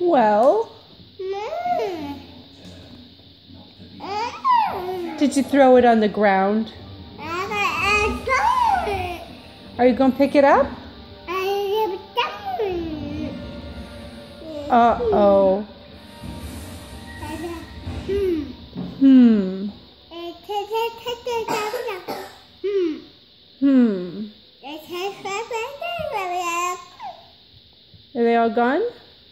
Well, did you throw it on the ground? Are you going to pick it up? Uh-oh. Are they all gone?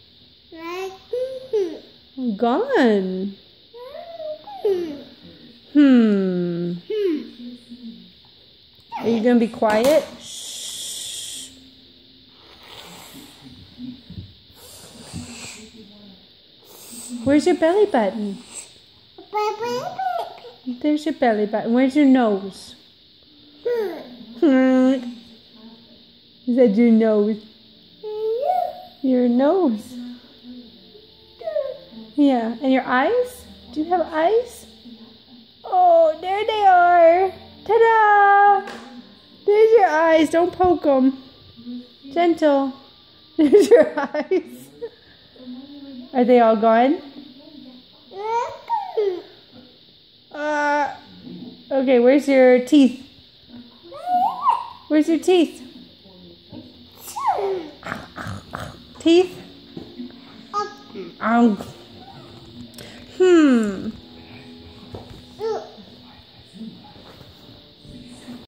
Gone. Are you going to be quiet? Shh. Where's your belly button? There's your belly button. Where's your nose? Is that your nose? Your nose. Yeah. And your eyes? Do you have eyes? Oh, there they are. Ta-da! There's your eyes. Don't poke them. Gentle. There's your eyes. Are they all gone? Okay, where's your teeth? Where's your teeth? Teeth?